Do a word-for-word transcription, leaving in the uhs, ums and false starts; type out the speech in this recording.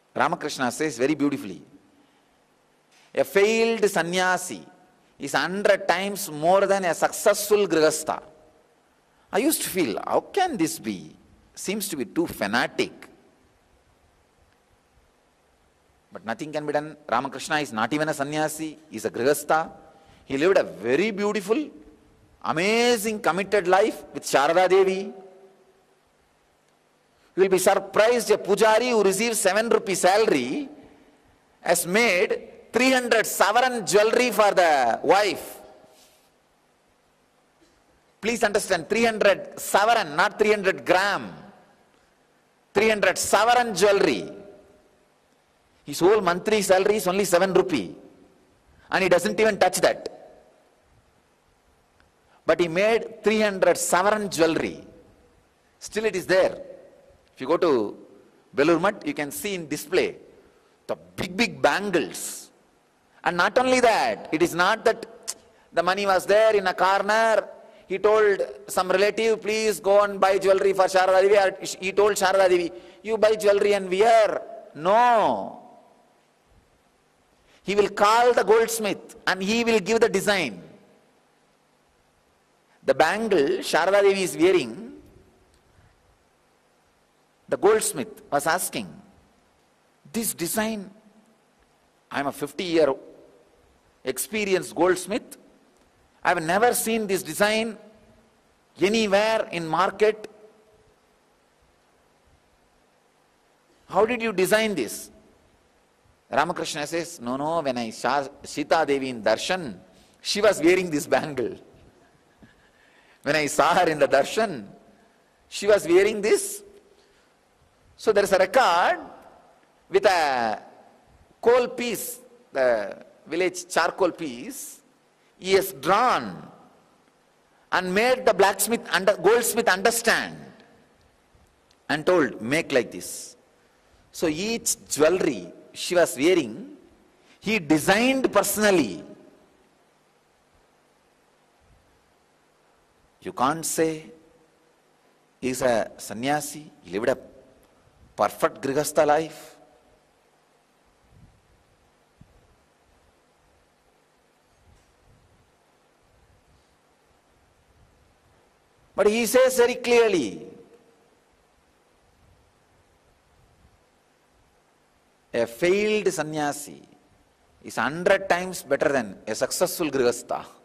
Ramakrishna says very beautifully, a failed sannyasi is hundred times more than a successful grihastha. I used to feel, how can this be? Seems to be too fanatic. But nothing can be done. Ramakrishna is not even a sannyasi, he is a grihastha. He lived a very beautiful, amazing, committed life with Sharada Devi. You will be surprised, a pujari who receives seven rupee salary has made three hundred savaran jewelry for the wife. Please understand, three hundred savaran, not three hundred gram. three hundred savaran jewelry. His whole monthly salary is only seven rupee. And he doesn't even touch that. But he made three hundred savaran jewelry. Still it is there. If you go to Belur Math, you can see in display the big, big bangles. And not only that, it is not that the money was there in a corner. He told some relative, please go and buy jewelry for Sharada Devi. Or he told Sharada Devi, you buy jewelry and wear. No. He will call the goldsmith and he will give the design. The bangle Sharada Devi is wearing, the goldsmith was asking, this design, I am a fifty year experienced goldsmith. I have never seen this design anywhere in market. How did you design this? Ramakrishna says, no, no, when I saw Sita Devi in darshan, she was wearing this bangle. When I saw her in the darshan, she was wearing this. So there is a record with a coal piece, the village charcoal piece. He has drawn and made the blacksmith, under, goldsmith understand and told, make like this. So each jewelry she was wearing, he designed personally. You can't say he is a sannyasi, he lived a perfect grihastha life. But he says very clearly, a failed sannyasi is hundred times better than a successful grihastha.